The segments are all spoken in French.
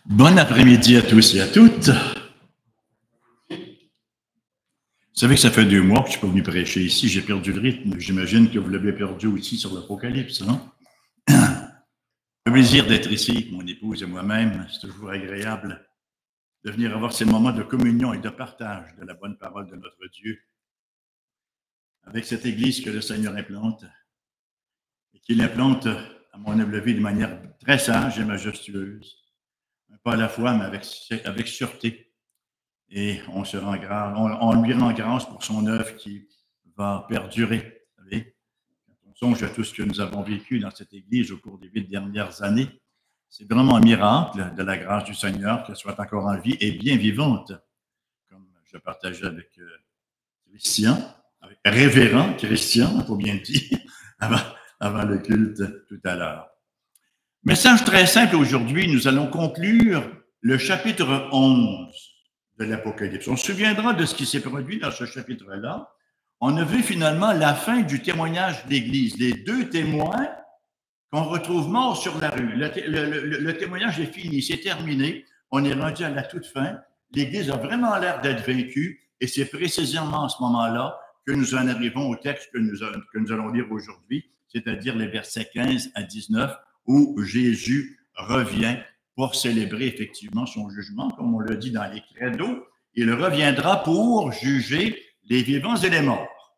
Bon après-midi à tous et à toutes. Vous savez que ça fait 2 mois que je ne suis pas venu prêcher ici. J'ai perdu le rythme. J'imagine que vous l'avez perdu aussi sur l'Apocalypse, non? Le plaisir d'être ici avec mon épouse et moi-même. C'est toujours agréable de venir avoir ces moments de communion et de partage de la bonne parole de notre Dieu avec cette Église que le Seigneur implante et qu'il implante, à mon avis, de manière très sage et majestueuse. Pas à la fois, mais avec sûreté. Et on lui rend grâce pour son œuvre qui va perdurer. Vous savez, quand on songe à tout ce que nous avons vécu dans cette Église au cours des 8 dernières années, c'est vraiment un miracle de la grâce du Seigneur qu'elle soit encore en vie et bien vivante, comme je partageais avec Christian, avec révérend Christian, il faut bien le dire, avant le culte tout à l'heure. Message très simple aujourd'hui, nous allons conclure le chapitre 11 de l'Apocalypse. On se souviendra de ce qui s'est produit dans ce chapitre-là. On a vu finalement la fin du témoignage de l'Église, les 2 témoins qu'on retrouve morts sur la rue. Le témoignage est fini, c'est terminé. On est rendu à la toute fin. L'Église a vraiment l'air d'être vaincue et c'est précisément à ce moment-là que nous en arrivons au texte que nous allons lire aujourd'hui, c'est-à-dire les versets 15 à 19, où Jésus revient pour célébrer effectivement son jugement, comme on le dit dans les credos. Il reviendra pour juger les vivants et les morts.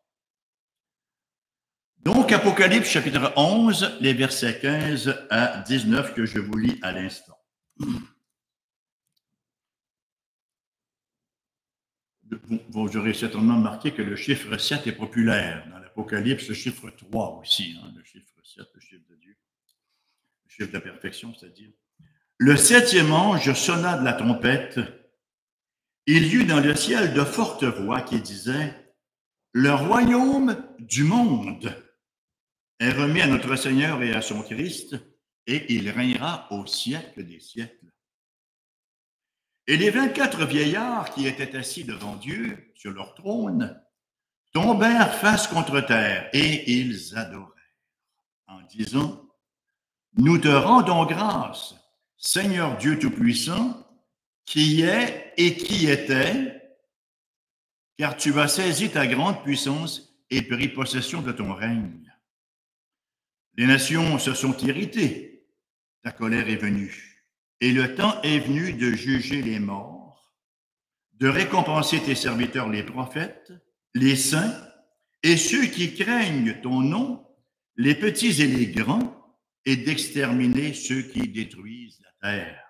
Donc, Apocalypse chapitre 11, les versets 15 à 19 que je vous lis à l'instant. Vous aurez certainement remarqué que le chiffre 7 est populaire. Dans l'Apocalypse, le chiffre 3 aussi, le chiffre 7, le chiffre de Dieu, le chiffre de la perfection, c'est-à-dire. Le 7e ange sonna de la trompette. Il y eut dans le ciel de fortes voix qui disaient « Le royaume du monde est remis à notre Seigneur et à son Christ, et il régnera au siècle des siècles. » Et les 24 vieillards qui étaient assis devant Dieu sur leur trône tombèrent face contre terre, et ils adorèrent en disant « Nous te rendons grâce, Seigneur Dieu Tout-Puissant, qui est et qui était, car tu as saisi ta grande puissance et pris possession de ton règne. Les nations se sont irritées, ta colère est venue, et le temps est venu de juger les morts, de récompenser tes serviteurs les prophètes, les saints, et ceux qui craignent ton nom, les petits et les grands, et d'exterminer ceux qui détruisent la terre.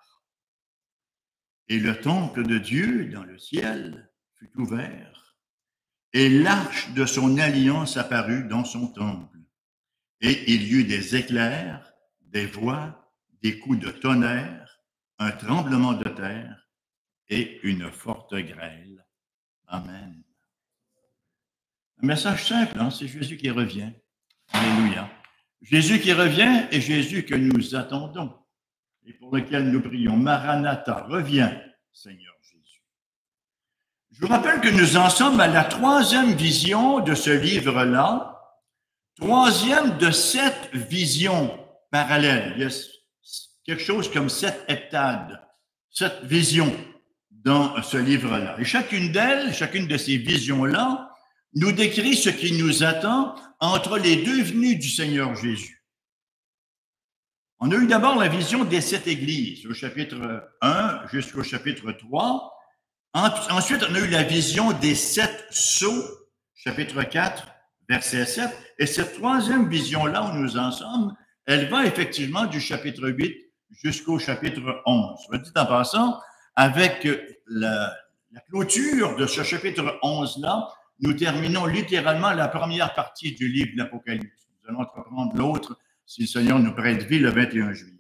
Et le temple de Dieu dans le ciel fut ouvert, et l'arche de son alliance apparut dans son temple. Et il y eut des éclairs, des voix, des coups de tonnerre, un tremblement de terre et une forte grêle. Amen. Un message simple, c'est Jésus qui revient. Alléluia. Jésus qui revient et Jésus que nous attendons et pour lequel nous prions. Maranatha, reviens, Seigneur Jésus. Je vous rappelle que nous en sommes à la 3e vision de ce livre-là, 3e de 7 visions parallèles. Il y a quelque chose comme 7 heptades, 7 visions dans ce livre-là. Et chacune de ces visions-là, nous décrit ce qui nous attend entre les 2 venues du Seigneur Jésus. On a eu d'abord la vision des 7 églises, au chapitre 1 jusqu'au chapitre 3. Ensuite, on a eu la vision des 7 sceaux, chapitre 4, verset 7. Et cette 3e vision-là où nous en sommes, elle va effectivement du chapitre 8 jusqu'au chapitre 11. Je dis en passant, avec la clôture de ce chapitre 11-là, nous terminons littéralement la première partie du livre de l'Apocalypse. Nous allons reprendre l'autre, si le Seigneur nous prête vie, le 21 juillet.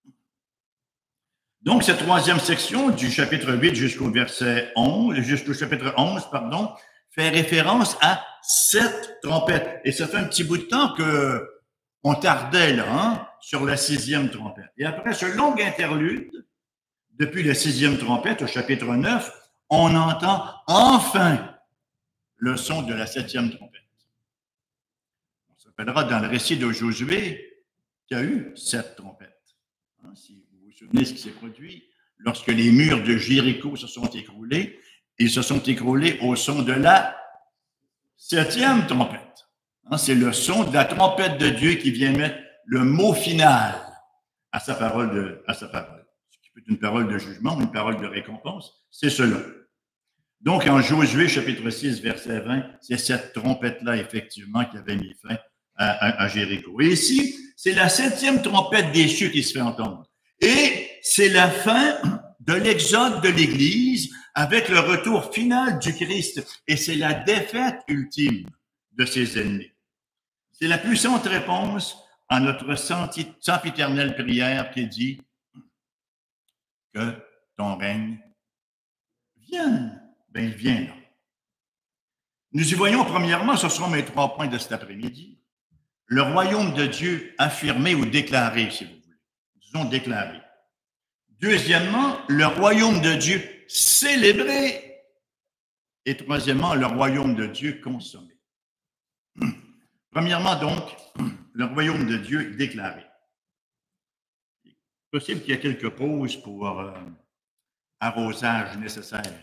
Donc, cette 3e section, du chapitre 8 jusqu'au chapitre 11, fait référence à 7 trompettes. Et ça fait un petit bout de temps qu'on tardait là, sur la 6e trompette. Et après ce long interlude, depuis la 6e trompette au chapitre 9, on entend enfin le son de la 7e trompette. On s'appellera dans le récit de Josué qu'il y a eu 7 trompettes. Si vous vous souvenez ce qui s'est produit lorsque les murs de Jéricho se sont écroulés, ils se sont écroulés au son de la 7e trompette. C'est le son de la trompette de Dieu qui vient mettre le mot final à sa parole. Ce qui peut être une parole de jugement, une parole de récompense, c'est cela. Donc, en Josué, chapitre 6, verset 20, c'est cette trompette-là, effectivement, qui avait mis fin à Jéricho. Et ici, c'est la 7e trompette des cieux qui se fait entendre. Et c'est la fin de l'exode de l'Église avec le retour final du Christ. Et c'est la défaite ultime de ses ennemis. C'est la puissante réponse à notre sempiternelle prière qui dit que ton règne vienne. Ben, il vient là. Nous y voyons premièrement, ce seront mes 3 points de cet après-midi, le royaume de Dieu affirmé ou déclaré, si vous voulez. Disons déclaré. Deuxièmement, le royaume de Dieu célébré. Et troisièmement, le royaume de Dieu consommé. Premièrement, donc, le royaume de Dieu déclaré. Il est possible qu'il y ait quelques pauses pour arrosage nécessaire.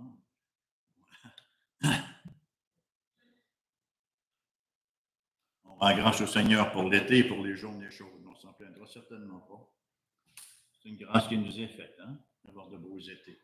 On rend grâce au Seigneur pour l'été et pour les journées chaudes. On ne s'en plaindra certainement pas. C'est une grâce qui nous est faite, d'avoir de beaux étés.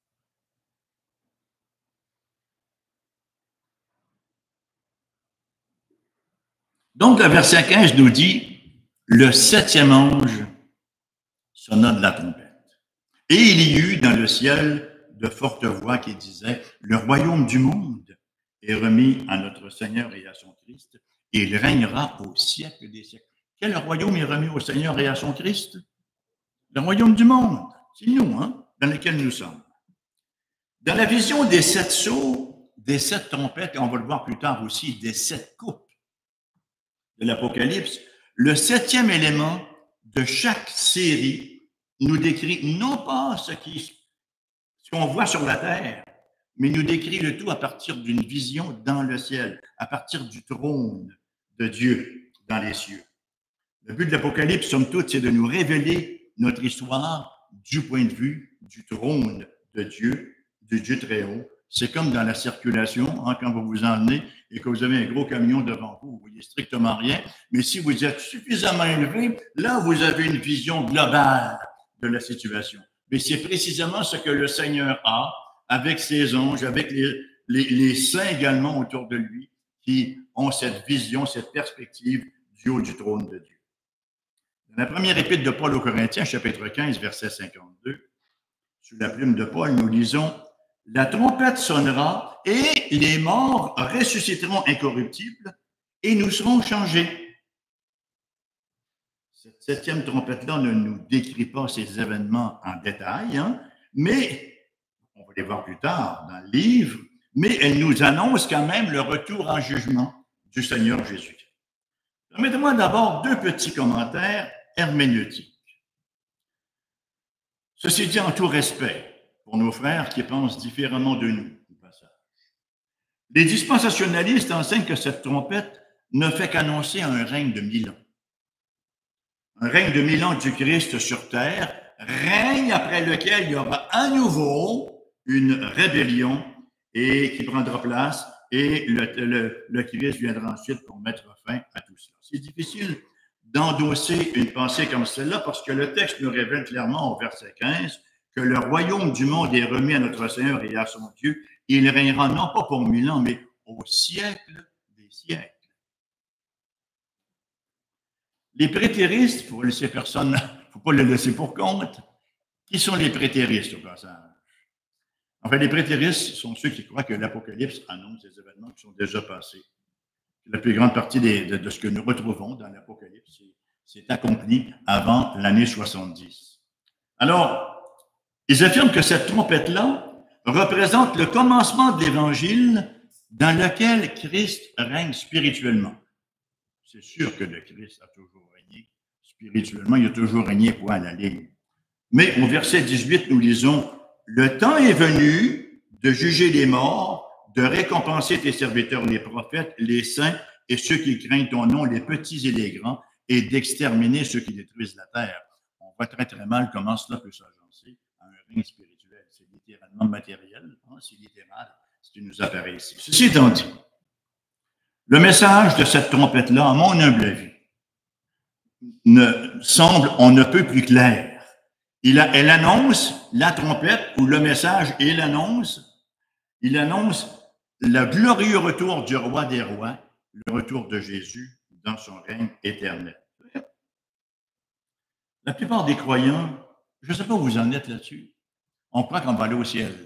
Donc, le verset 15 nous dit, le 7e ange sonna de la trompette. Et il y eut dans le ciel de fortes voix qui disaient, le royaume du monde est remis à notre Seigneur et à son Christ, et il régnera au siècle des siècles. Quel royaume est remis au Seigneur et à son Christ? Le royaume du monde. C'est nous, dans lequel nous sommes. Dans la vision des 7 sceaux, des 7 trompettes, et on va le voir plus tard aussi, des 7 coupes de l'Apocalypse, le 7e élément de chaque série nous décrit non pas ce qu'on voit sur la terre, mais nous décrit le tout à partir d'une vision dans le ciel, à partir du trône de Dieu dans les cieux. Le but de l'Apocalypse, somme toute, c'est de nous révéler notre histoire du point de vue du trône de Dieu, du Dieu très haut. C'est comme dans la circulation, quand vous vous emmenez et que vous avez un gros camion devant vous, vous ne voyez strictement rien, mais si vous êtes suffisamment élevé, là, vous avez une vision globale de la situation. Mais c'est précisément ce que le Seigneur a avec ses anges, avec les saints également autour de lui, qui ont cette vision, cette perspective du haut du trône de Dieu. Dans la première épître de Paul aux Corinthiens, chapitre 15, verset 52, sous la plume de Paul, nous lisons « La trompette sonnera et les morts ressusciteront incorruptibles et nous serons changés. » Cette 7e trompette-là ne nous décrit pas ces événements en détail, mais, on va les voir plus tard dans le livre, mais elle nous annonce quand même le retour en jugement du Seigneur Jésus. Permettez-moi d'abord 2 petits commentaires herméneutiques. Ceci dit en tout respect pour nos frères qui pensent différemment de nous, au passage. Les dispensationalistes enseignent que cette trompette ne fait qu'annoncer un règne de 1000 ans. Un règne de 1000 ans du Christ sur terre, règne après lequel il y aura à nouveau une rébellion et qui prendra place et le Christ viendra ensuite pour mettre fin à tout cela. C'est difficile d'endosser une pensée comme celle-là parce que le texte nous révèle clairement au verset 15 que le royaume du monde est remis à notre Seigneur et à son Dieu. Il régnera non pas pour 1000 ans, mais au siècle des siècles. Les prétéristes, il faut laisser personne, faut pas le laisser pour compte. Qui sont les prétéristes au passage? Enfin, les prétéristes sont ceux qui croient que l'Apocalypse annonce des événements qui sont déjà passés. La plus grande partie de ce que nous retrouvons dans l'Apocalypse s'est accompli avant l'année 70. Alors, ils affirment que cette trompette-là représente le commencement de l'Évangile dans lequel Christ règne spirituellement. C'est sûr que le Christ a toujours régné spirituellement, il a toujours régné point à la ligne. Mais au verset 18, nous lisons « Le temps est venu de juger les morts, de récompenser tes serviteurs les prophètes, les saints et ceux qui craignent ton nom, les petits et les grands, et d'exterminer ceux qui détruisent la terre. » On voit très très mal comment cela peut s'agencer à un règne spirituel. C'est littéralement matériel, hein, c'est littéral, ce qui nous apparaît ici. Ceci étant dit, le message de cette trompette-là, à mon humble avis, semble on ne peut plus clair. Elle annonce la trompette ou le message, il annonce le glorieux retour du roi des rois, le retour de Jésus dans son règne éternel. La plupart des croyants, je ne sais pas où vous en êtes là-dessus, on croit qu'on va aller au ciel.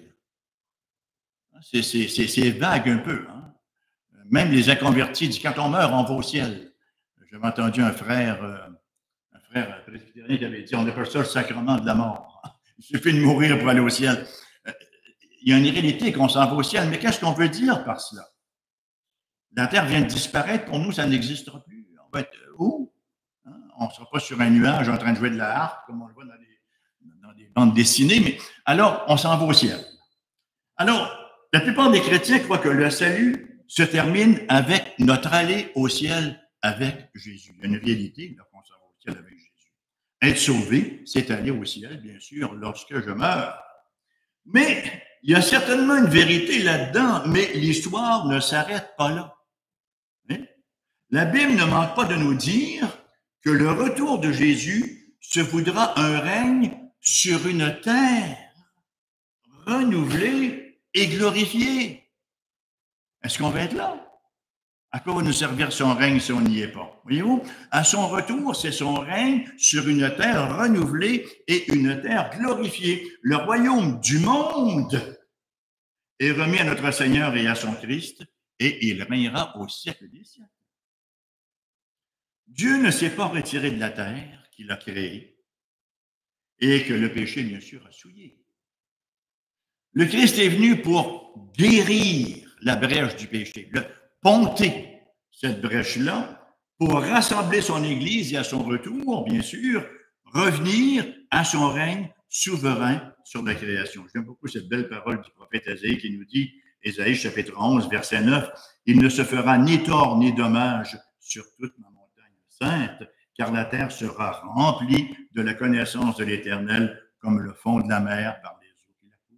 C'est vague un peu. Hein? Même les inconvertis disent quand on meurt, on va au ciel. J'avais entendu un frère presbytérien qui avait dit on appelle ça le sacrement de la mort. Il suffit de mourir pour aller au ciel. Il y a une réalité qu'on s'en va au ciel, mais qu'est-ce qu'on veut dire par cela? La terre vient de disparaître, pour nous, ça n'existera plus. On va être où? Hein? On ne sera pas sur un nuage en train de jouer de la harpe, comme on le voit dans des bandes dessinées, mais alors on s'en va au ciel. Alors, la plupart des chrétiens croient que le salut se termine avec notre allée au ciel avec Jésus. Il y a une réalité, là, qu'on s'en va au ciel avec Jésus. Être sauvé, c'est aller au ciel, bien sûr, lorsque je meurs. Mais il y a certainement une vérité là-dedans, mais l'histoire ne s'arrête pas là. Hein? La Bible ne manque pas de nous dire que le retour de Jésus se voudra un règne sur une terre renouvelée et glorifiée. Est-ce qu'on va être là? À quoi va nous servir son règne si on n'y est pas? Voyez-vous? À son retour, c'est son règne sur une terre renouvelée et une terre glorifiée. Le royaume du monde est remis à notre Seigneur et à son Christ, et il régnera au siècle des siècles. Dieu ne s'est pas retiré de la terre qu'il a créée et que le péché, bien sûr, a souillé. Le Christ est venu pour guérir la brèche du péché, ponter cette brèche-là pour rassembler son Église et à son retour, bien sûr, revenir à son règne souverain sur la création. J'aime beaucoup cette belle parole du prophète Ésaïe qui nous dit, Ésaïe chapitre 11, verset 9, « Il ne se fera ni tort ni dommage sur toute ma montagne sainte, car la terre sera remplie de la connaissance de l'Éternel comme le fond de la mer par les eaux qui la couvrent. »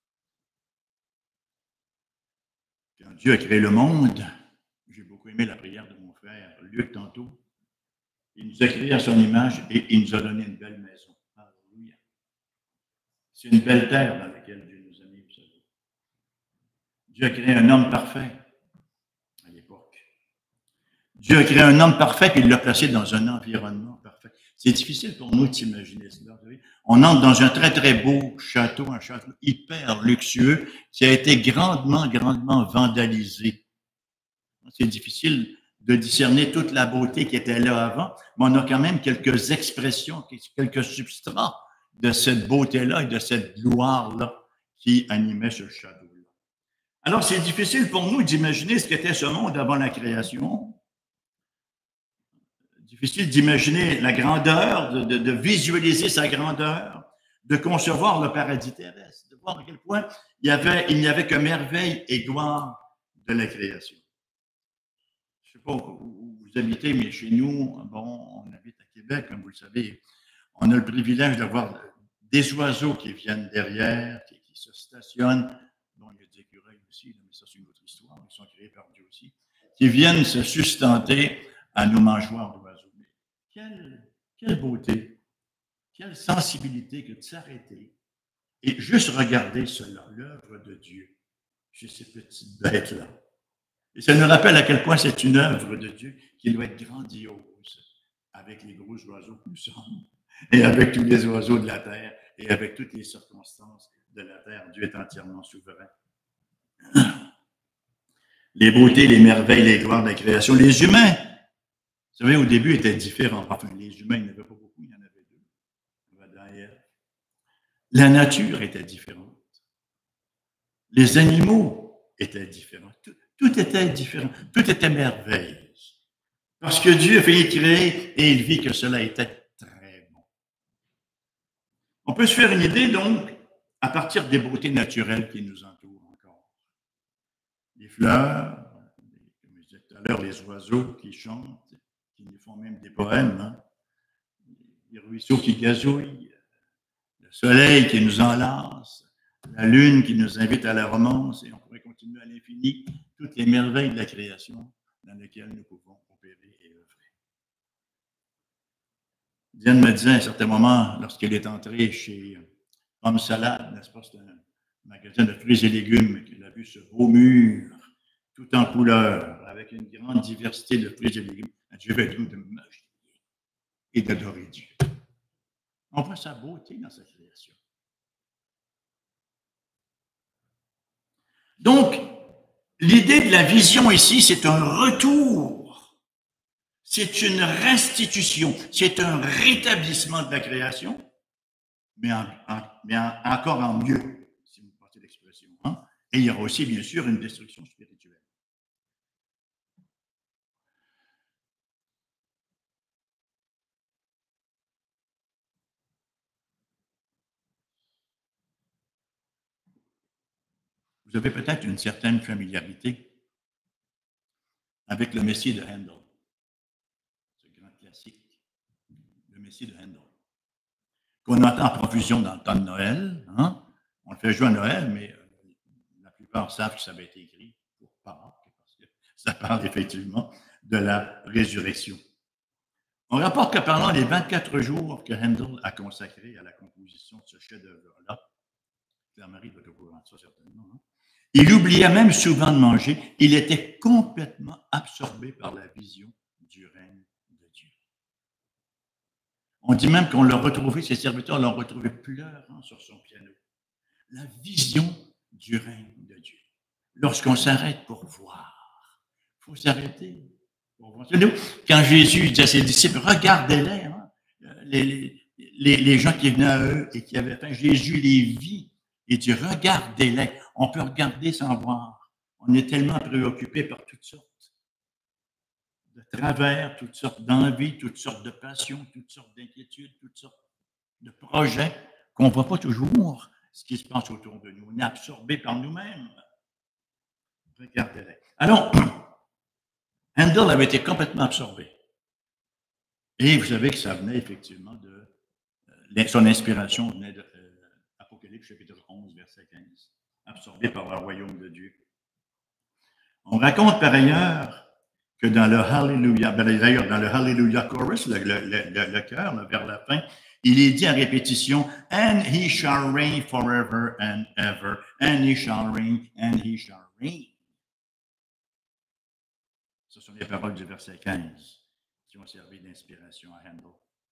Quand Dieu a créé le monde, j'ai beaucoup aimé la prière de mon frère Luc tantôt, il nous a créés à son image et il nous a donné une belle maison. Alléluia. C'est une belle terre dans laquelle Dieu nous a mis, vous savez. Dieu a créé un homme parfait à l'époque. Dieu a créé un homme parfait et il l'a placé dans un environnement parfait. C'est difficile pour nous de s'imaginer cela. On entre dans un très, très beau château, un château hyper luxueux qui a été grandement, grandement vandalisé. C'est difficile de discerner toute la beauté qui était là avant, mais on a quand même quelques expressions, quelques substrats de cette beauté-là et de cette gloire-là qui animait ce château-là. Alors, c'est difficile pour nous d'imaginer ce qu'était ce monde avant la création. Difficile d'imaginer la grandeur, de visualiser sa grandeur, de concevoir le paradis terrestre, de voir à quel point il n'y avait que merveille et gloire de la création. Je ne sais pas où vous habitez, mais chez nous, bon, on habite à Québec, comme vous le savez. On a le privilège d'avoir des oiseaux qui viennent derrière, qui se stationnent. Bon, il y a des écureuils aussi, mais ça, c'est une autre histoire. Ils sont créés par Dieu aussi. Qui viennent se sustenter à nos mangeoires d'oiseaux. Quelle beauté, quelle sensibilité que de s'arrêter et juste regarder cela, l'œuvre de Dieu, chez ces petites bêtes-là. Et ça nous rappelle à quel point c'est une œuvre de Dieu qui doit être grandiose avec les gros oiseaux que nous sommes et avec tous les oiseaux de la terre et avec toutes les circonstances de la terre. Dieu est entièrement souverain. Les beautés, les merveilles, les gloires de la création. Les humains, vous savez, au début, étaient différents. Enfin, les humains, il n'y en avait pas beaucoup, il y en avait deux. Adam et Ève. La nature était différente. Les animaux étaient différents. Tout était différent. Tout était merveille. Parce que Dieu a failli créer et il vit que cela était très bon. On peut se faire une idée, donc, à partir des beautés naturelles qui nous entourent encore. Les fleurs, comme je disais tout à l'heure, les oiseaux qui chantent, qui nous font même des poèmes, hein? Les ruisseaux qui gazouillent, le soleil qui nous enlace, la lune qui nous invite à la romance, et on pourrait continuer à l'infini, toutes les merveilles de la création dans lesquelles nous pouvons opérer et œuvrer. Diane me disait à un certain moment, lorsqu'elle est entrée chez Pomme Salade, n'est-ce pas, c'est un magasin de fruits et légumes, qu'elle a vu ce beau mur, tout en couleur, avec une grande diversité de fruits et légumes. Je vais tout de m'acheter et d'adorer Dieu. On voit sa beauté dans sa création. Donc, l'idée de la vision ici, c'est un retour, c'est une restitution, c'est un rétablissement de la création, mais encore en mieux, si vous passez l'expression. Hein? Et il y aura aussi, bien sûr, une destruction spirituelle. Vous avez peut-être une certaine familiarité avec le Messie de Handel, ce grand classique, le Messie de Handel, qu'on entend en profusion dans le temps de Noël. Hein? On le fait jouer à Noël, mais la plupart savent que ça avait été écrit pour Pâques, parce que ça parle effectivement de la résurrection. On rapporte que pendant les 24 jours que Handel a consacrés à la composition de ce chef-d'œuvre-là, Claire-Marie doit être au courant de ça certainement, hein? Il oubliait même souvent de manger. Il était complètement absorbé par la vision du règne de Dieu. On dit même qu'on l'a retrouvé, ses serviteurs l'ont retrouvé pleurant sur son piano. La vision du règne de Dieu. Lorsqu'on s'arrête pour voir, il faut s'arrêter pour voir. Nous, quand Jésus dit à ses disciples, regardez-les, hein, les gens qui venaient à eux et qui avaient faim, Jésus les vit. Et dit, regardez-les. On peut regarder sans voir. On est tellement préoccupé par toutes sortes de travers, toutes sortes d'envies, toutes sortes de passions, toutes sortes d'inquiétudes, toutes sortes de projets qu'on ne voit pas toujours ce qui se passe autour de nous. On est absorbé par nous-mêmes. Regardez-les. Alors, Handel avait été complètement absorbé. Et vous savez que ça venait effectivement de... son inspiration venait de Apocalypse chapitre 11, verset 15. Absorbé par le royaume de Dieu. On raconte par ailleurs que dans le Hallelujah, d'ailleurs dans le Hallelujah chorus, le chœur, vers la fin, il est dit à répétition, and he shall reign forever and ever, and he shall reign, and he shall reign. Ce sont les paroles du verset 15 qui ont servi d'inspiration à Handel.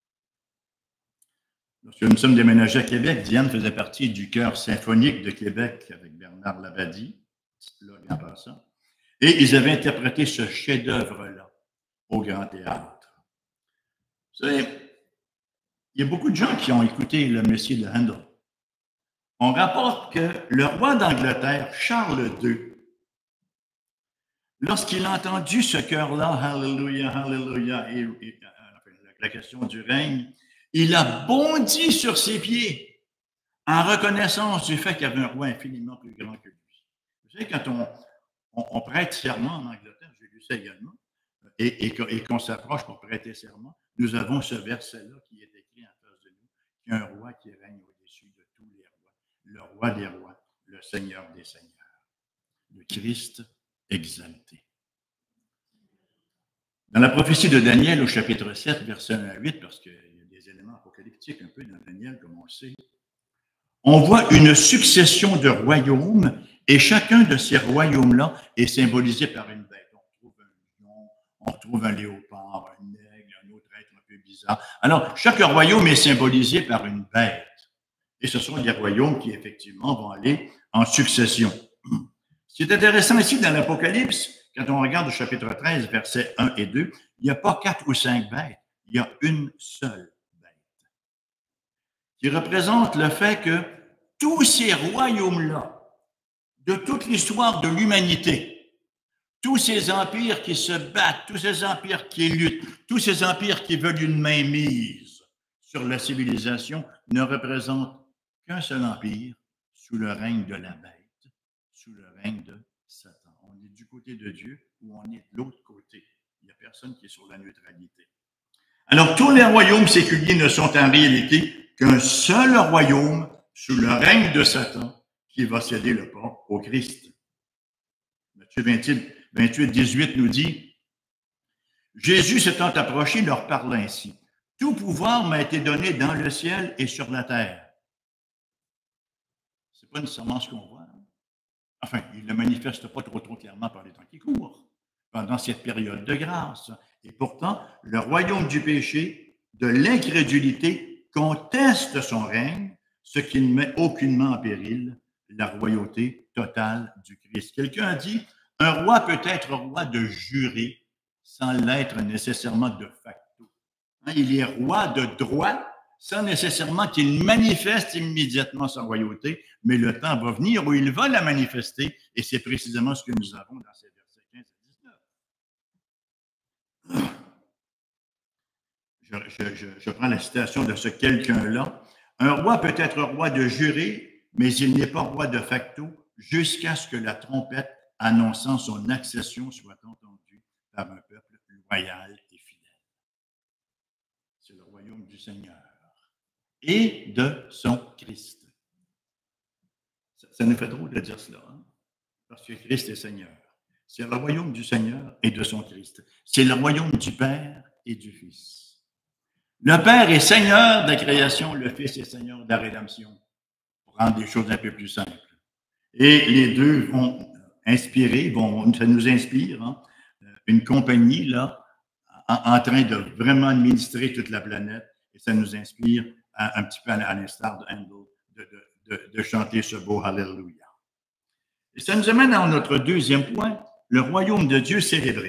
Lorsque nous sommes déménagés à Québec, Diane faisait partie du chœur symphonique de Québec avec Bernard Labadie, là, en passant, et ils avaient interprété ce chef-d'œuvre-là au Grand Théâtre. Vous savez, il y a beaucoup de gens qui ont écouté le Messie de Handel. On rapporte que le roi d'Angleterre, Charles II, lorsqu'il a entendu ce chœur-là, Hallelujah, Hallelujah, et la question du règne, il a bondi sur ses pieds en reconnaissance du fait qu'il y avait un roi infiniment plus grand que lui. Vous savez, quand on prête serment en Angleterre, j'ai lu ça également, et qu'on s'approche pour prêter serment, nous avons ce verset-là qui est écrit en face de nous, qu'il y a un roi qui règne au-dessus de tous les rois, le roi des rois, le Seigneur des seigneurs, le Christ exalté. Dans la prophétie de Daniel au chapitre 7, verset 1 à 8, parce qu'il y a des éléments apocalyptiques un peu dans Daniel, comme on le sait, on voit une succession de royaumes et chacun de ces royaumes-là est symbolisé par une bête. On retrouve un lion, on retrouve un léopard, un aigle, un autre être un peu bizarre. Alors, chaque royaume est symbolisé par une bête. Et ce sont des royaumes qui, effectivement, vont aller en succession. Ce qui est intéressant ici dans l'Apocalypse, quand on regarde le chapitre 13, versets 1 et 2, il n'y a pas 4 ou 5 bêtes, il y a une seule bête, qui représente le fait que tous ces royaumes-là, de toute l'histoire de l'humanité, tous ces empires qui se battent, tous ces empires qui luttent, tous ces empires qui veulent une mainmise sur la civilisation, ne représentent qu'un seul empire sous le règne de la bête, sous le règne de Satan. On est du côté de Dieu ou on est de l'autre côté. Il n'y a personne qui est sur la neutralité. Alors, tous les royaumes séculiers ne sont en réalité qu'un seul royaume sous le règne de Satan qui va céder le pas au Christ. Matthieu 28, 18 nous dit, Jésus s'étant approché, leur parla ainsi. Tout pouvoir m'a été donné dans le ciel et sur la terre. Ce n'est pas nécessairement ce qu'on voit. Hein? Enfin, il ne le manifeste pas trop clairement par les temps qui courent, pendant cette période de grâce. Et pourtant, le royaume du péché, de l'incrédulité, conteste son règne, ce qui ne met aucunement en péril la royauté totale du Christ. Quelqu'un a dit, un roi peut être roi de juré sans l'être nécessairement de facto. Hein, il est roi de droit sans nécessairement qu'il manifeste immédiatement sa royauté, mais le temps va venir où il va la manifester, et c'est précisément ce que nous avons dans ces versets 15 à 19. Je prends la citation de ce quelqu'un-là. Un roi peut être roi de juré, mais il n'est pas roi de facto jusqu'à ce que la trompette annonçant son accession soit entendue par un peuple loyal et fidèle. C'est le royaume du Seigneur et de son Christ. Ça nous fait drôle de dire cela, hein? Parce que Christ est Seigneur. C'est le royaume du Seigneur et de son Christ. C'est le royaume du Père et du Fils. Le Père est Seigneur de la création, le Fils est Seigneur de la rédemption, pour rendre les choses un peu plus simples. Et les deux vont inspirer, ça nous inspire, hein, une compagnie là, en train de vraiment administrer toute la planète, et ça nous inspire un petit peu à l'instar de Handel de chanter ce beau Alléluia. Et ça nous amène à notre deuxième point, le royaume de Dieu célébré.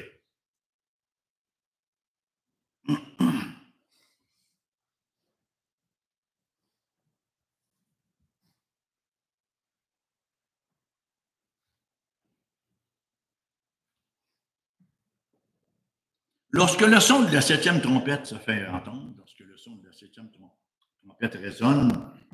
Lorsque le son de la septième trompette se fait entendre, lorsque le son de la septième trompette résonne,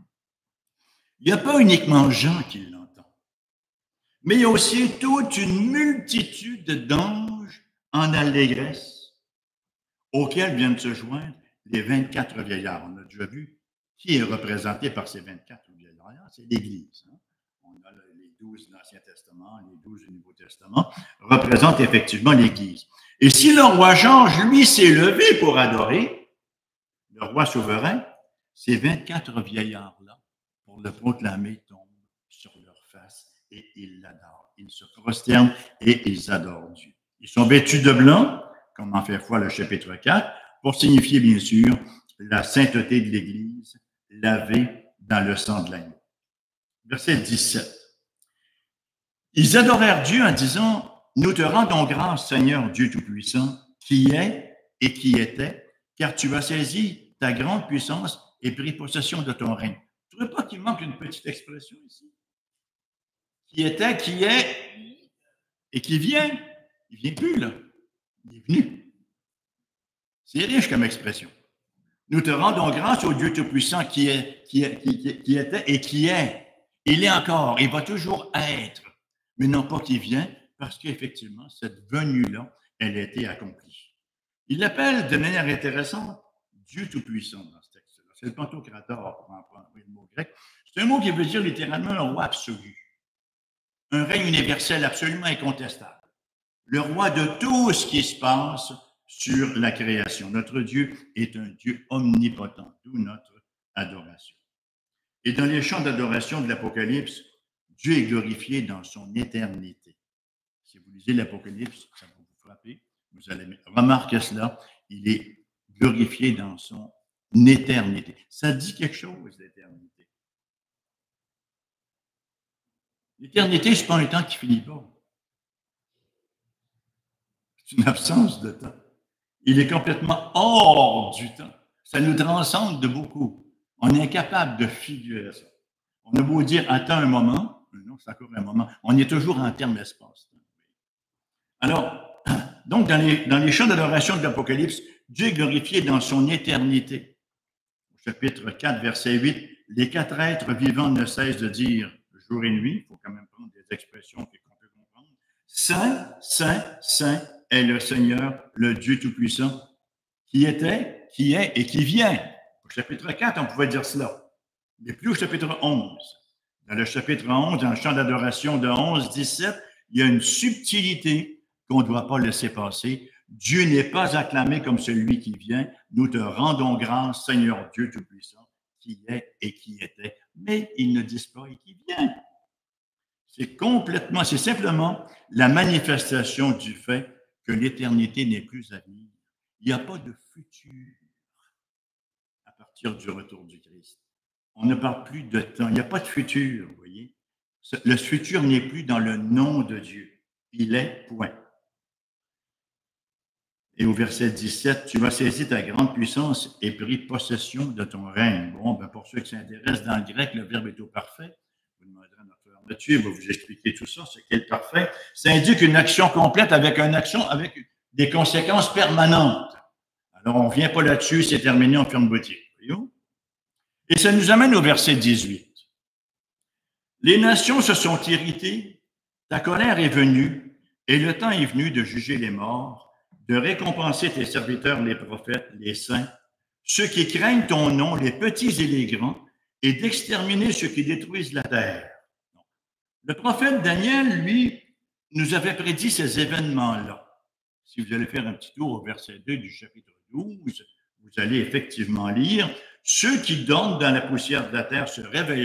il n'y a pas uniquement Jean qui l'entend, mais il y a aussi toute une multitude d'anges en allégresse auxquels viennent se joindre les 24 vieillards. On a déjà vu qui est représenté par ces 24 vieillards, c'est l'Église. Hein? On a les 12 de l'Ancien Testament, les 12 du Nouveau Testament, représentent effectivement l'Église. Et si le roi Georges, lui, s'est levé pour adorer le roi souverain, ces 24 vieillards-là, pour le proclamer, tombent sur leur face et ils l'adorent. Ils se prosternent et ils adorent Dieu. Ils sont vêtus de blanc, comme en fait foi le chapitre 4, pour signifier, bien sûr, la sainteté de l'Église, lavée dans le sang de l'agneau. Verset 17. Ils adorèrent Dieu en disant, « Nous te rendons grâce, Seigneur Dieu Tout-Puissant, qui est et qui était, car tu as saisi ta grande puissance et pris possession de ton règne. » Tu ne trouves pas qu'il manque une petite expression ici? Qui était, qui est et qui vient. Il ne vient plus, là. Il est venu. C'est riche comme expression. Nous te rendons grâce au Dieu Tout-Puissant qui était et qui est. Il est encore, il va toujours être. Mais non pas qu'il vient, parce qu'effectivement, cette venue-là, elle a été accomplie. Il l'appelle de manière intéressante Dieu Tout-Puissant dans ce texte-là. C'est le pantocrator, pour employer le mot grec. C'est un mot qui veut dire littéralement un roi absolu. Un règne universel absolument incontestable. Le roi de tout ce qui se passe sur la création. Notre Dieu est un Dieu omnipotent, d'où notre adoration. Et dans les chants d'adoration de l'Apocalypse, Dieu est glorifié dans son éternité. Si vous lisez l'Apocalypse, ça va vous frapper. Vous allez remarquer cela. Il est glorifié dans son éternité. Ça dit quelque chose, l'éternité. L'éternité, ce n'est pas un temps qui finit pas. C'est une absence de temps. Il est complètement hors du temps. Ça nous transcende de beaucoup. On est incapable de figurer ça. On a beau dire « attends un moment », non, c'est encore un moment. On est toujours en termes d'espace. Alors, donc, dans les chants d'adoration de l'Apocalypse, Dieu est glorifié dans son éternité. Au chapitre 4, verset 8, « Les quatre êtres vivants ne cessent de dire jour et nuit », il faut quand même prendre des expressions qu'on peut comprendre, « Saint, Saint, Saint est le Seigneur, le Dieu Tout-Puissant, qui était, qui est et qui vient. » Au chapitre 4, on pouvait dire cela. Mais plus au chapitre 11. Dans le chapitre 11, dans le chant d'adoration de 11-17, il y a une subtilité qu'on ne doit pas laisser passer. Dieu n'est pas acclamé comme celui qui vient. Nous te rendons grâce, Seigneur Dieu Tout-Puissant, qui est et qui était. Mais ils ne disent pas et qui vient. C'est simplement la manifestation du fait que l'éternité n'est plus à venir. Il n'y a pas de futur à partir du retour du Christ. On ne parle plus de temps. Il n'y a pas de futur, vous voyez. Le futur n'est plus dans le nom de Dieu. Il est, point. Et au verset 17, tu vas saisir ta grande puissance et pris possession de ton règne. Bon, ben pour ceux qui s'intéressent, dans le grec, le verbe est au parfait. Vous demanderez à notre frère Mathieu, il va vous expliquer tout ça, ce qu'est le parfait. Ça indique une action complète avec une action avec des conséquences permanentes. Alors, on ne vient pas là-dessus, c'est terminé, on ferme boutique. Voyons? Et ça nous amène au verset 18. Les nations se sont irritées, ta colère est venue, et le temps est venu de juger les morts, de récompenser tes serviteurs, les prophètes, les saints, ceux qui craignent ton nom, les petits et les grands, et d'exterminer ceux qui détruisent la terre. Le prophète Daniel, lui, nous avait prédit ces événements-là. Si vous allez faire un petit tour au verset 2 du chapitre 12, vous allez effectivement lire « Ceux qui dorment dans la poussière de la terre se réveilleront »,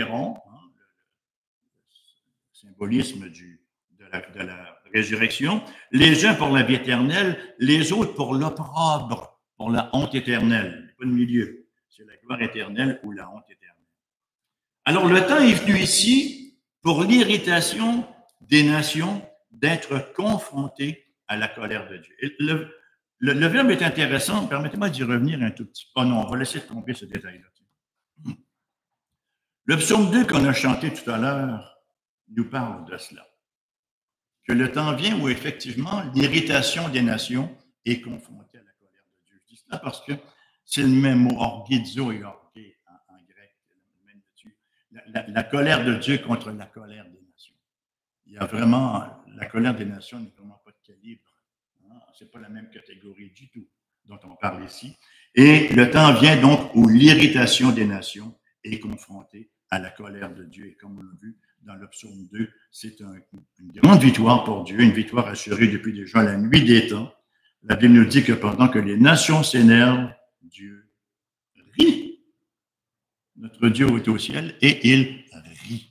le symbolisme de la résurrection, les uns pour la vie éternelle, les autres pour l'opprobre, pour la honte éternelle. Pas de milieu, c'est la gloire éternelle ou la honte éternelle. Alors le temps est venu ici pour l'irritation des nations d'être confrontées à la colère de Dieu. Et le verbe est intéressant, permettez-moi d'y revenir un tout petit peu. Oh non, on va laisser tomber ce détail-là. Le psaume 2 qu'on a chanté tout à l'heure nous parle de cela. Que le temps vient où effectivement l'irritation des nations est confrontée à la colère de Dieu. Je dis cela parce que c'est le même mot, orgizo et orgé en grec. La colère de Dieu contre la colère des nations. Il y a vraiment, la colère des nations n'est vraiment pas de calibre. Ce n'est pas la même catégorie du tout dont on parle ici. Et le temps vient donc où l'irritation des nations est confrontée à la colère de Dieu. Et comme on l'a vu dans le psaume 2, c'est une grande victoire pour Dieu, une victoire assurée depuis déjà la nuit des temps. La Bible nous dit que pendant que les nations s'énervent, Dieu rit. Notre Dieu est au ciel et il rit.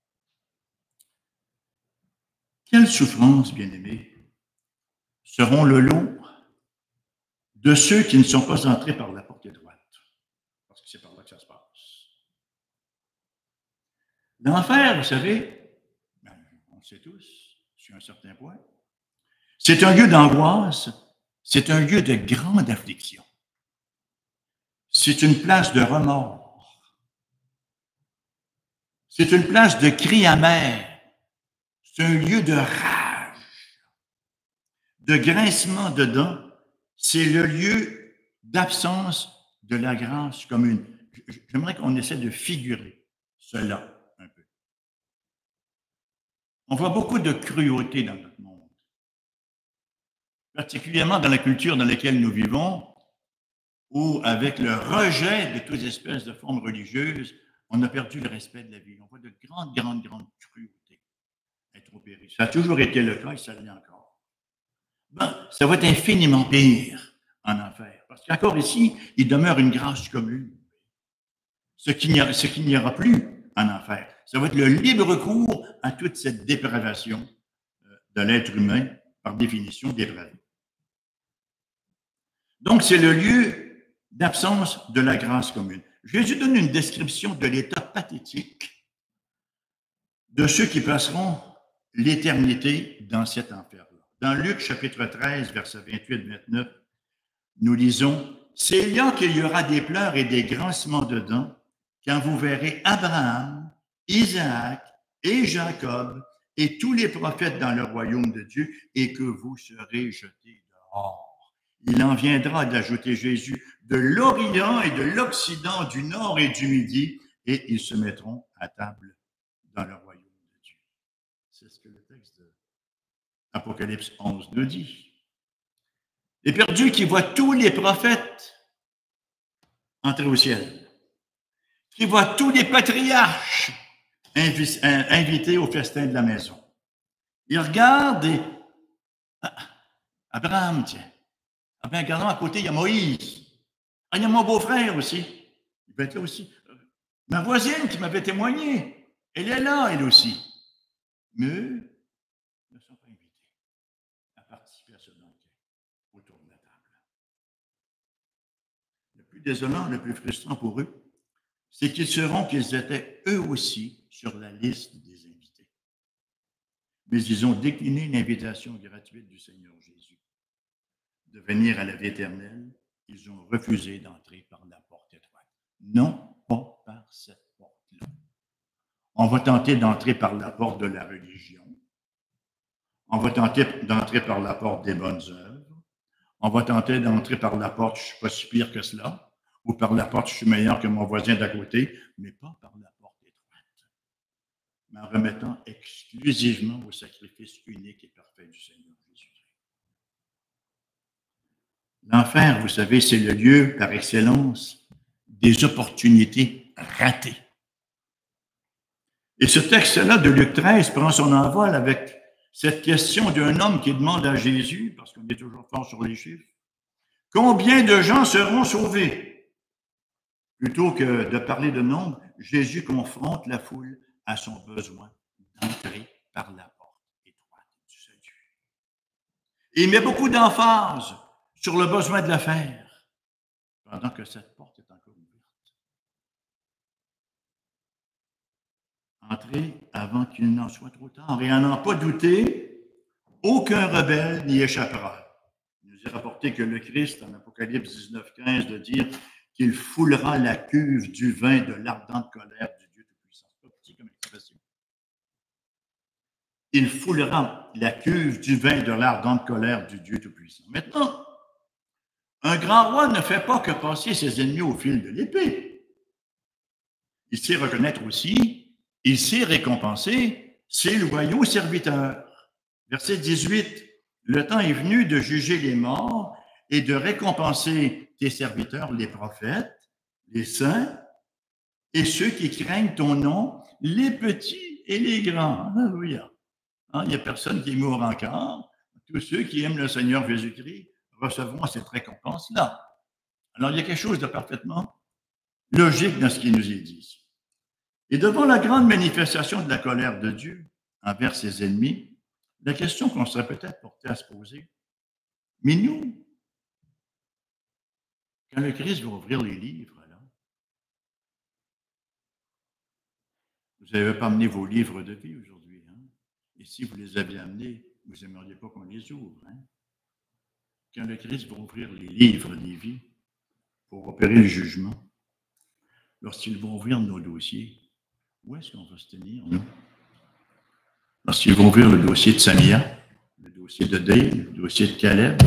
Quelle souffrance, bien-aimés, seront le lot de ceux qui ne sont pas entrés par la porte droite, parce que c'est par là que ça se passe. L'enfer, vous savez, on le sait tous, sur un certain point, c'est un lieu d'angoisse, c'est un lieu de grande affliction. C'est une place de remords. C'est une place de cris amers. C'est un lieu de rage, de grincement de dents. C'est le lieu d'absence de la grâce commune. J'aimerais qu'on essaie de figurer cela un peu. On voit beaucoup de cruauté dans notre monde, particulièrement dans la culture dans laquelle nous vivons, où, avec le rejet de toutes espèces de formes religieuses, on a perdu le respect de la vie. On voit de grandes cruautés être opérées. Ça a toujours été le cas et ça l'est encore. Ben, ça va être infiniment pire en enfer. Parce qu'encore ici, il demeure une grâce commune. Ce qu'il n'y aura plus en enfer. Ça va être le libre cours à toute cette dépravation de l'être humain, par définition dépravé. Donc, c'est le lieu d'absence de la grâce commune. Jésus donne une description de l'état pathétique de ceux qui passeront l'éternité dans cet enfer-là. Dans Luc, chapitre 13, versets 28-29, nous lisons « C'est là qu'il y aura des pleurs et des grincements de dents quand vous verrez Abraham, Isaac et Jacob et tous les prophètes dans le royaume de Dieu et que vous serez jetés dehors. » Il en viendra, d'ajouter Jésus, de l'Orient et de l'Occident, du Nord et du Midi, et ils se mettront à table dans le royaume de Dieu. C'est ce que le texte de Apocalypse 11 nous dit. Les perdus qui voient tous les prophètes entrer au ciel, qui voit tous les patriarches invités au festin de la maison. Il regarde et Abraham, tiens. Ah bien, regardons à côté, il y a Moïse. Ah, il y a mon beau-frère aussi. Il va être là aussi. Ma voisine qui m'avait témoigné, elle est là, elle aussi. Mais eux ne sont pas invités à participer à ce banquet autour de la table. Le plus désolant, le plus frustrant pour eux, c'est qu'ils sauront qu'ils étaient eux aussi sur la liste des invités. Mais ils ont décliné l'invitation gratuite du Seigneur Jésus de venir à la vie éternelle. Ils ont refusé d'entrer par la porte étroite. Non, pas par cette porte-là. On va tenter d'entrer par la porte de la religion. On va tenter d'entrer par la porte des bonnes œuvres. On va tenter d'entrer par la porte, je ne suis pas si pire que cela, ou par la porte, je suis meilleur que mon voisin d'à côté, mais pas par la porte étroite. Mais en remettant exclusivement au sacrifice unique et parfait du Seigneur Jésus. L'enfer, vous savez, c'est le lieu par excellence des opportunités ratées. Et ce texte-là de Luc 13 prend son envol avec cette question d'un homme qui demande à Jésus, parce qu'on est toujours fort sur les chiffres, combien de gens seront sauvés? Plutôt que de parler de nombre, Jésus confronte la foule à son besoin d'entrer par la porte étroite du salut. Et il met beaucoup d'emphase sur le besoin de la faire, pendant que cette porte est encore ouverte. Entrez avant qu'il n'en soit trop tard. Et à n'en pas douter, aucun rebelle n'y échappera. Il nous est rapporté que le Christ, en Apocalypse 19:15, de dire qu'il foulera la cuve du vin de l'ardente colère du Dieu Tout-Puissant. C'est pas petit comme expression. Il foulera la cuve du vin de l'ardente colère du Dieu Tout-Puissant. Maintenant, un grand roi ne fait pas que passer ses ennemis au fil de l'épée. Il sait reconnaître aussi, il sait récompenser ses loyaux serviteurs. Verset 18, le temps est venu de juger les morts et de récompenser tes serviteurs, les prophètes, les saints et ceux qui craignent ton nom, les petits et les grands. Alléluia. Il n'y a personne qui est mort encore. Tous ceux qui aiment le Seigneur Jésus-Christ recevront cette récompense-là. Alors, il y a quelque chose de parfaitement logique dans ce qui nous est dit. Et devant la grande manifestation de la colère de Dieu envers ses ennemis, la question qu'on serait peut-être porté à se poser, mais nous, quand le Christ va ouvrir les livres, là, vous n'avez pas amené vos livres de vie aujourd'hui, hein? Et si vous les aviez amenés, vous n'aimeriez pas qu'on les ouvre, hein? Quand le Christ va ouvrir les livres des vies pour opérer le jugement, lorsqu'ils vont ouvrir nos dossiers, où est-ce qu'on va se tenir, nous? Lorsqu'ils vont ouvrir le dossier de Samia, le dossier de Dave, le dossier de Caleb,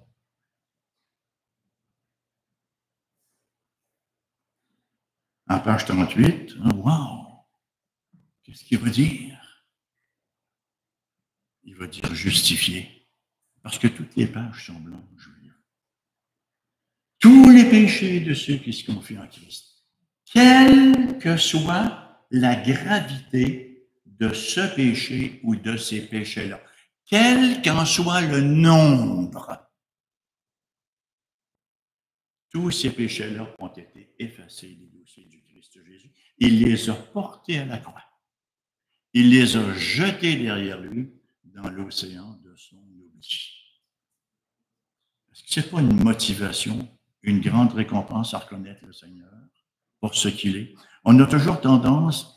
en page 38, wow! Qu'est-ce qu'il va dire? Il va dire justifié, parce que toutes les pages sont blanches. Tous les péchés de ceux qui se confient en Christ, quelle que soit la gravité de ce péché ou de ces péchés-là, quel qu'en soit le nombre, tous ces péchés-là ont été effacés des dossiers du Christ Jésus. Il les a portés à la croix. Il les a jetés derrière lui dans l'océan de son oubli. Est-ce que ce n'est pas une motivation, une grande récompense à reconnaître le Seigneur pour ce qu'il est? On a toujours tendance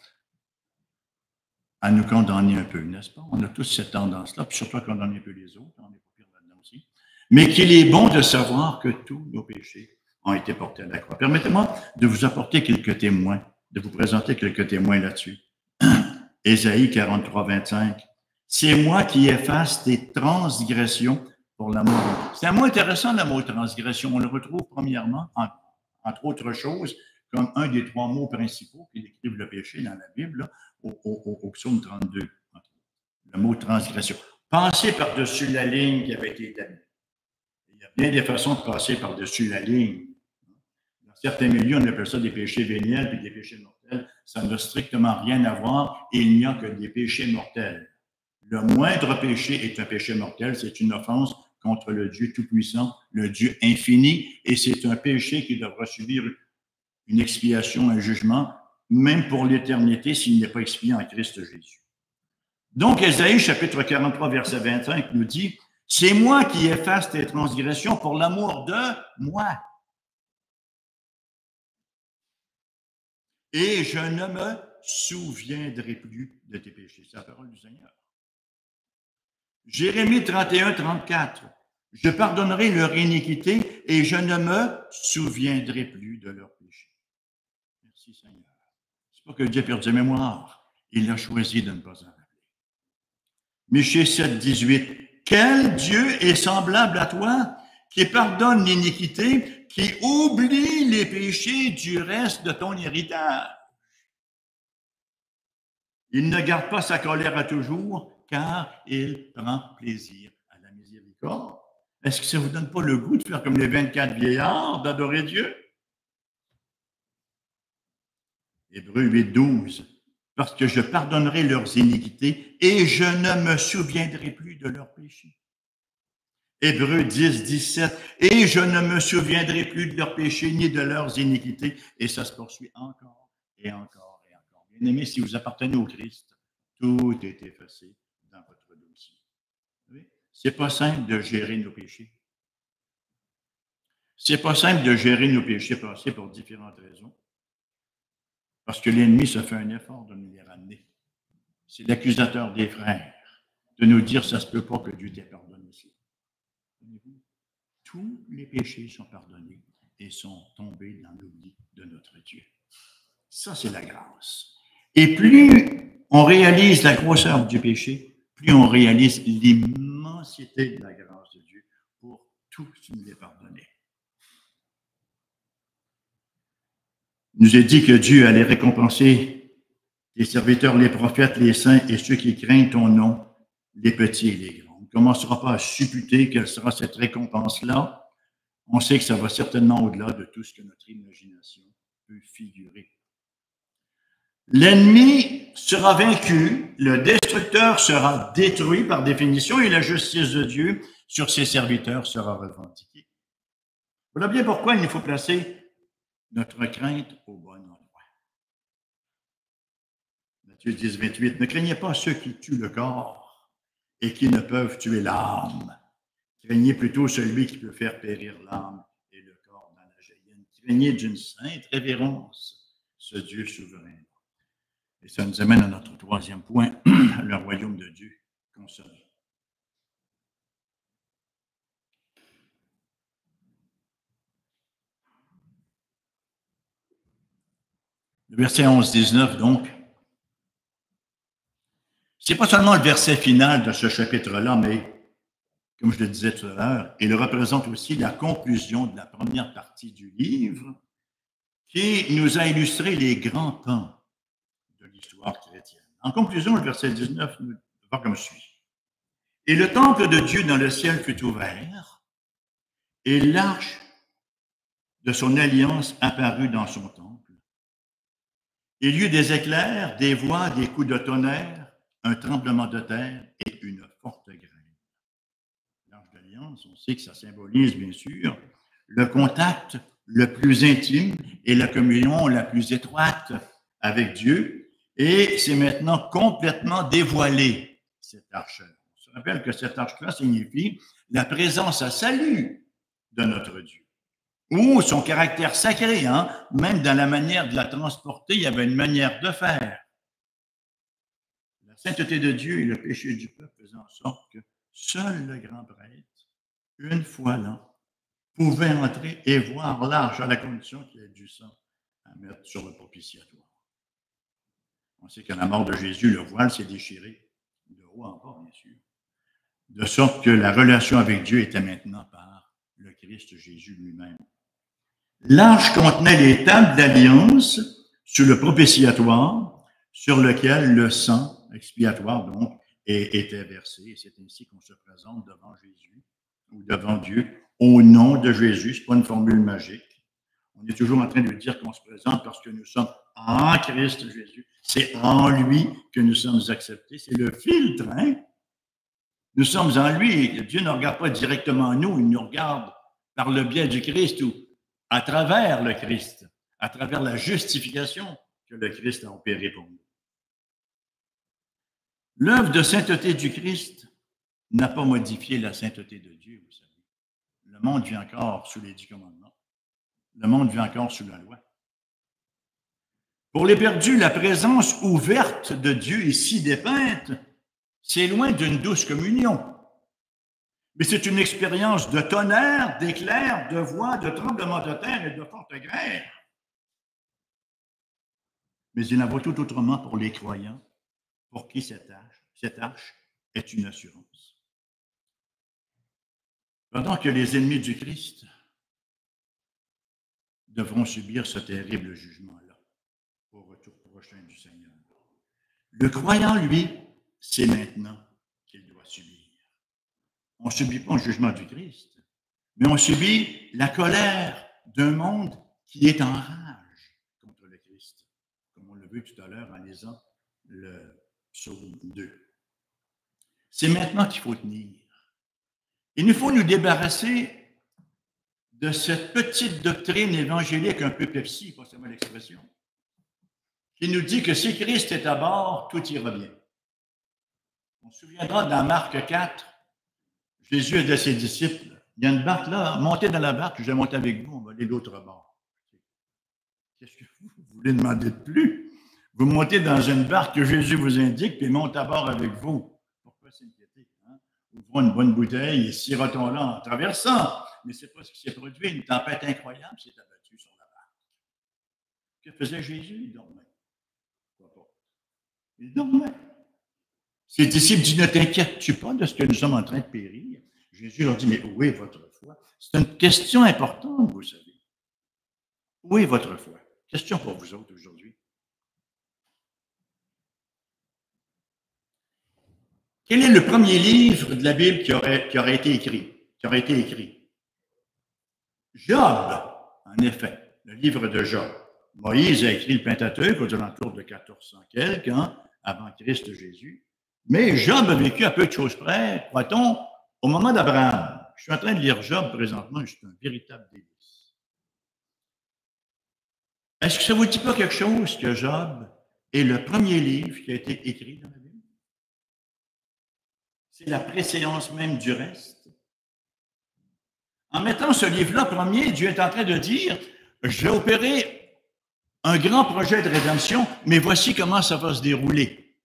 à nous condamner un peu, n'est-ce pas? On a tous cette tendance-là, puis surtout à condamner un peu les autres, on est pas pire là-dedans aussi. Mais qu'il est bon de savoir que tous nos péchés ont été portés à la croix. Permettez-moi de vous apporter quelques témoins, de vous présenter quelques témoins là-dessus. Ésaïe 43, 25. C'est moi qui efface tes transgressions pour l'amour. C'est un mot intéressant, le mot transgression. On le retrouve premièrement, entre autres choses, comme un des trois mots principaux qui décrivent le péché dans la Bible, là, au psaume 32. Le mot transgression. Passer par-dessus la ligne qui avait été établie. Il y a bien des façons de passer par-dessus la ligne. certains milieux, on appelle ça des péchés véniels puis des péchés mortels. Ça n'a strictement rien à voir et il n'y a que des péchés mortels. Le moindre péché est un péché mortel, c'est une offense contre le Dieu Tout-Puissant, le Dieu infini, et c'est un péché qui devra subir une expiation, un jugement, même pour l'éternité, s'il n'est pas expié en Christ Jésus. Donc, Ésaïe, chapitre 43, verset 25, nous dit « C'est moi qui efface tes transgressions pour l'amour de moi. Et je ne me souviendrai plus de tes péchés. » C'est la parole du Seigneur. Jérémie 31, 34. « Je pardonnerai leur iniquité et je ne me souviendrai plus de leurs péchés. » Merci Seigneur. C'est pas que Dieu a perdu mémoire. Il a choisi de ne pas en rappeler. Michée 7, 18. « Quel Dieu est semblable à toi qui pardonne l'iniquité, qui oublie les péchés du reste de ton héritage? Il ne garde pas sa colère à toujours, car il prend plaisir à la miséricorde. » Est-ce que ça ne vous donne pas le goût de faire comme les 24 vieillards, d'adorer Dieu? Hébreux 8, 12. « Parce que je pardonnerai leurs iniquités et je ne me souviendrai plus de leurs péchés. » Hébreux 10, 17. « Et je ne me souviendrai plus de leurs péchés ni de leurs iniquités. » Et ça se poursuit encore et encore et encore. Bien-aimés, si vous appartenez au Christ, tout est effacé dans votre dossier. Oui? C'est pas simple de gérer nos péchés. C'est pas simple de gérer nos péchés passés pour différentes raisons. Parce que l'ennemi se fait un effort de nous les ramener. C'est l'accusateur des frères de nous dire ça se peut pas que Dieu t'ait pardonné cela. Tous les péchés sont pardonnés et sont tombés dans l'oubli de notre Dieu. Ça, c'est la grâce. Et plus on réalise la grosseur du péché, plus on réalise l'immensité de la grâce de Dieu pour tous nous les pardonner. Il nous est dit que Dieu allait récompenser les serviteurs, les prophètes, les saints et ceux qui craignent ton nom, les petits et les grands. On ne commencera pas à supputer quelle sera cette récompense-là. On sait que ça va certainement au-delà de tout ce que notre imagination peut figurer. L'ennemi sera vaincu, le destructeur sera détruit par définition et la justice de Dieu sur ses serviteurs sera revendiquée. Voilà bien pourquoi il faut placer notre crainte au bon endroit. Matthieu 10, 28. « Ne craignez pas ceux qui tuent le corps et qui ne peuvent tuer l'âme. Craignez plutôt celui qui peut faire périr l'âme et le corps dans la géhenne. Craignez d'une sainte révérence ce Dieu souverain. » Et ça nous amène à notre troisième point, le royaume de Dieu consommé. Le verset 11-19, donc, c'est pas seulement le verset final de ce chapitre-là, mais, comme je le disais tout à l'heure, il représente aussi la conclusion de la première partie du livre qui nous a illustré les grands temps de l'histoire chrétienne. En conclusion, le verset 19 nous va comme suit. « Et le temple de Dieu dans le ciel fut ouvert, et l'arche de son alliance apparut dans son temple. Il y eut des éclairs, des voix, des coups de tonnerre, un tremblement de terre et une forte grêle. » L'arche d'alliance, on sait que ça symbolise, bien sûr, le contact le plus intime et la communion la plus étroite avec Dieu. Et c'est maintenant complètement dévoilé, cette arche-là. On se rappelle que cette arche-là signifie la présence à salut de notre Dieu. Ou son caractère sacré, hein? Même dans la manière de la transporter, il y avait une manière de faire. La sainteté de Dieu et le péché du peuple faisaient en sorte que seul le grand prêtre, une fois là, pouvait entrer et voir l'arche à la condition qu'il y ait du sang à mettre sur le propitiatoire. On sait qu'à la mort de Jésus, le voile s'est déchiré, de haut en bas, bien sûr, de sorte que la relation avec Dieu était maintenant par le Christ Jésus lui-même. L'arche contenait les tables d'alliance sur le propitiatoire, sur lequel le sang expiatoire, donc, était versé. Et c'est ainsi qu'on se présente devant Jésus ou devant Dieu au nom de Jésus. Ce n'est pas une formule magique. On est toujours en train de lui dire qu'on se présente parce que nous sommes en Christ Jésus. C'est en lui que nous sommes acceptés. C'est le filtre, hein? Nous sommes en lui. Dieu ne regarde pas directement nous, il nous regarde par le biais du Christ ou à travers le Christ, à travers la justification que le Christ a opérée pour nous. L'œuvre de sainteté du Christ n'a pas modifié la sainteté de Dieu, vous savez. Le monde vit encore sous les 10 commandements. Le monde vit encore sous la loi. Pour les perdus, la présence ouverte de Dieu ici dépeinte, c'est loin d'une douce communion. Mais c'est une expérience de tonnerre, d'éclairs, de voix, de tremblements de terre et de fortes grêles. Mais il en va tout autrement pour les croyants, pour qui cette arche est une assurance. Pendant que les ennemis du Christ devront subir ce terrible jugement-là au retour prochain du Seigneur, le croyant, lui, c'est maintenant qu'il doit subir. On ne subit pas le jugement du Christ, mais on subit la colère d'un monde qui est en rage contre le Christ, comme on l'a vu tout à l'heure en lisant le psaume 2. C'est maintenant qu'il faut tenir. Il nous faut nous débarrasser de cette petite doctrine évangélique un peu Pepsi, pas seulement l'expression, qui nous dit que si Christ est à bord, tout ira bien. On se souviendra dans Marc 4, Jésus a dit à ses disciples, il y a une barque là, montez dans la barque, je vais monter avec vous, on va aller de l'autre bord. Qu'est-ce que vous voulez demander de plus? Vous montez dans une barque que Jésus vous indique, puis monte à bord avec vous. Pourquoi s'inquiéter? Hein? Ouvrons une bonne bouteille et sirotons-la en traversant. Mais ce n'est pas ce qui s'est produit. Une tempête incroyable s'est abattue sur la barque. Que faisait Jésus? Il dormait. Il dormait. Ses disciples disent, ne t'inquiètes-tu pas de ce que nous sommes en train de périr? Jésus leur dit, mais où est votre foi? C'est une question importante, vous savez. Où est votre foi? Question pour vous autres aujourd'hui. Quel est le premier livre de la Bible qui aurait été écrit? Job, en effet, le livre de Job. Moïse a écrit le Pentateuque aux alentours de 1400 quelques, hein, avant Christ Jésus. Mais Job a vécu à peu de choses près, croit-on, au moment d'Abraham. Je suis en train de lire Job présentement, c'est un véritable délice. Est-ce que ça ne vous dit pas quelque chose que Job est le premier livre qui a été écrit dans la Bible? C'est la préséance même du reste. En mettant ce livre-là premier, Dieu est en train de dire, je vais opérer un grand projet de rédemption, mais voici comment ça va se dérouler.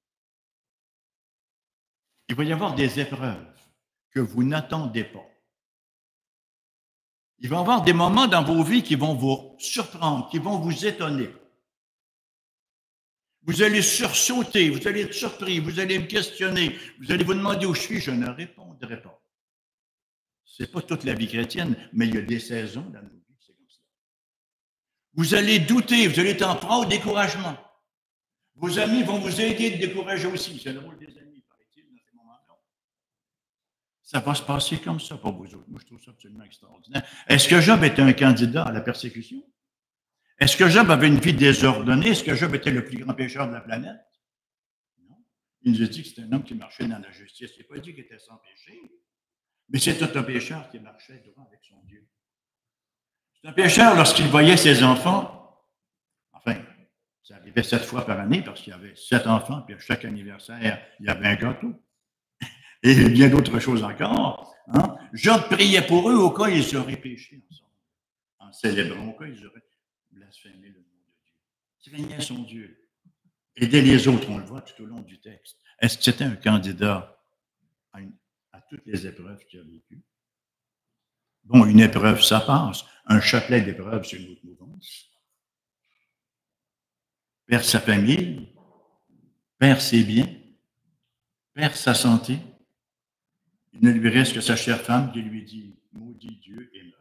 Il va y avoir des épreuves que vous n'attendez pas. Il va y avoir des moments dans vos vies qui vont vous surprendre, qui vont vous étonner. Vous allez sursauter, vous allez être surpris, vous allez me questionner, vous allez vous demander où je suis, je ne répondrai pas. Ce n'est pas toute la vie chrétienne, mais il y a des saisons dans nos vies, c'est comme ça. Vous allez douter, vous allez être en proie au découragement. Vos amis vont vous aider à décourager aussi. C'est le rôle des amis, paraît-il, dans ces moments-là. Ça va se passer comme ça pour vous autres. Moi, je trouve ça absolument extraordinaire. Est-ce que Job était un candidat à la persécution? Est-ce que Job avait une vie désordonnée? Est-ce que Job était le plus grand pécheur de la planète? Non. Il nous a dit que c'était un homme qui marchait dans la justice. Il n'a pas dit qu'il était sans péché. Mais c'est un pécheur qui marchait droit avec son Dieu. C'est un pécheur lorsqu'il voyait ses enfants. Enfin, ça arrivait 7 fois par année parce qu'il y avait 7 enfants, puis à chaque anniversaire, il y avait un gâteau. Et bien d'autres choses encore. Hein? Job priait pour eux au cas où ils auraient péché ensemble. En célébrant, au cas où ils auraient blasphémé le nom de Dieu. Il craignait son Dieu. Aider les autres, on le voit tout au long du texte. Est-ce que c'était un candidat à toutes les épreuves qu'il a vécues? Bon, une épreuve, ça passe. Un chapelet d'épreuves, c'est une autre mouvance. Perd sa famille, perd ses biens, perd sa santé. Il ne lui reste que sa chère femme qui lui dit « Maudit Dieu et meurt ».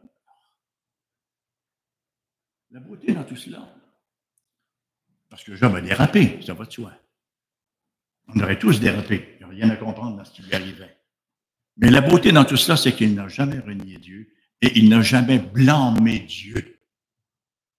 La beauté dans tout cela. Parce que Job a dérapé, ça va de soi. On aurait tous dérapé. Il n'y a rien à comprendre dans ce qui lui arrivait. Mais la beauté dans tout cela, c'est qu'il n'a jamais renié Dieu et il n'a jamais blâmé Dieu.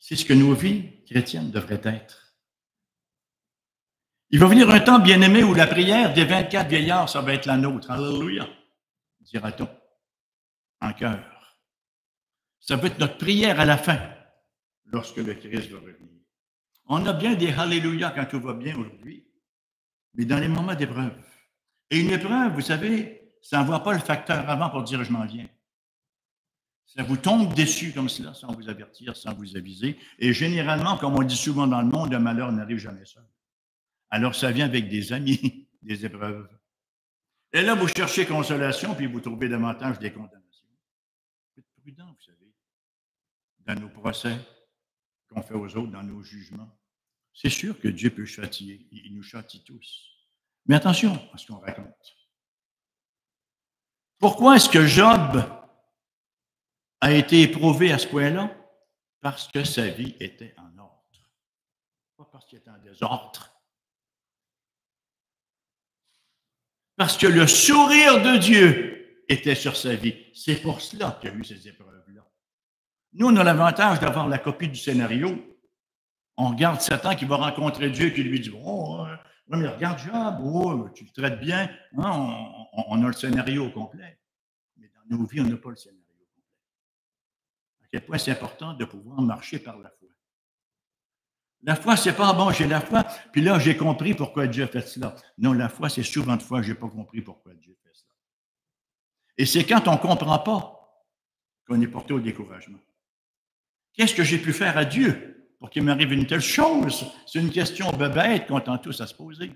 C'est ce que nos vies chrétiennes devraient être. Il va venir un temps, bien-aimé, où la prière des 24 vieillards, ça va être la nôtre. Alléluia, dira-t-on, en cœur. Ça va être notre prière à la fin, lorsque le Christ va revenir. On a bien des Alléluia quand tout va bien aujourd'hui, mais dans les moments d'épreuve. Et une épreuve, vous savez, ça n'envoie pas le facteur avant pour dire « je m'en viens ». Ça vous tombe dessus comme cela, sans vous avertir, sans vous aviser. Et généralement, comme on dit souvent dans le monde, le malheur n'arrive jamais seul. Alors, ça vient avec des amis, des épreuves. Et là, vous cherchez consolation, puis vous trouvez davantage des condamnations. Faites prudent, vous savez, dans nos procès qu'on fait aux autres, dans nos jugements. C'est sûr que Dieu peut châtier, il nous châtie tous. Mais attention à ce qu'on raconte. Pourquoi est-ce que Job a été éprouvé à ce point-là? Parce que sa vie était en ordre. Pas parce qu'il était en désordre. Parce que le sourire de Dieu était sur sa vie. C'est pour cela qu'il y a eu ces épreuves-là. Nous, on a l'avantage d'avoir la copie du scénario. On regarde Satan qui va rencontrer Dieu qui lui dit « Oh, mais regarde Job, oh, tu le traites bien. » On a le scénario complet. Mais dans nos vies, on n'a pas le scénario complet. À quel point c'est important de pouvoir marcher par la foi. La foi, c'est pas bon, j'ai la foi, puis là, j'ai compris pourquoi Dieu a fait cela. Non, la foi, c'est souvent de fois, j'ai pas compris pourquoi Dieu fait cela. Et c'est quand on ne comprend pas qu'on est porté au découragement. Qu'est-ce que j'ai pu faire à Dieu pour qu'il m'arrive une telle chose? C'est une question bête qu'on tend tous à se poser.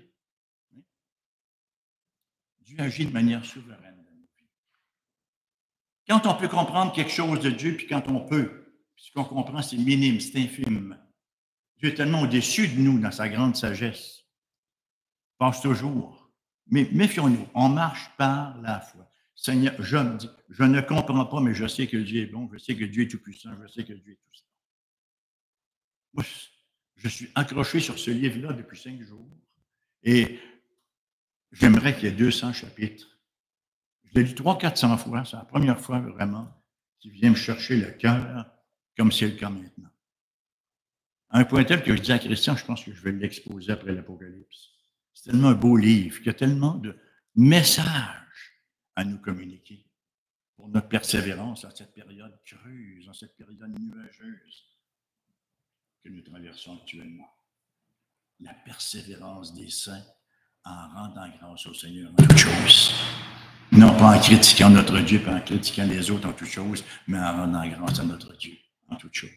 Dieu agit de manière souveraine dans nos vies. Quand on peut comprendre quelque chose de Dieu, puis quand on peut, puis ce qu'on comprend, c'est minime, c'est infime. Dieu est tellement au-dessus de nous dans sa grande sagesse. Passe toujours. Mais méfions-nous, on marche par la foi. Seigneur, Job dit, je ne comprends pas, mais je sais que Dieu est bon, je sais que Dieu est tout-puissant, je sais que Dieu est tout ça. Moi, je suis accroché sur ce livre-là depuis 5 jours et j'aimerais qu'il y ait 200 chapitres. Je l'ai lu 300-400 fois, c'est la première fois vraiment qu'il vient me chercher le cœur comme c'est le cas maintenant. À un point tel que je dis à Christian, je pense que je vais l'exposer après l'Apocalypse. C'est tellement un beau livre, qu'il y a tellement de messages à nous communiquer pour notre persévérance dans cette période creuse, dans cette période nuageuse que nous traversons actuellement. La persévérance des saints en rendant grâce au Seigneur en toutes choses. Non pas en critiquant notre Dieu, pas en critiquant les autres en toutes choses, mais en rendant grâce à notre Dieu en toutes choses.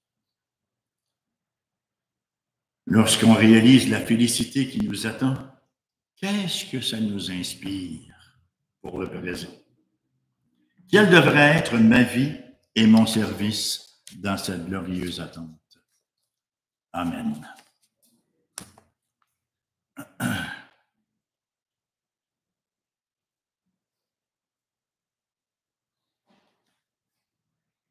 Lorsqu'on réalise la félicité qui nous attend, qu'est-ce que ça nous inspire pour le présent? Quelle devrait être ma vie et mon service dans cette glorieuse attente? Amen.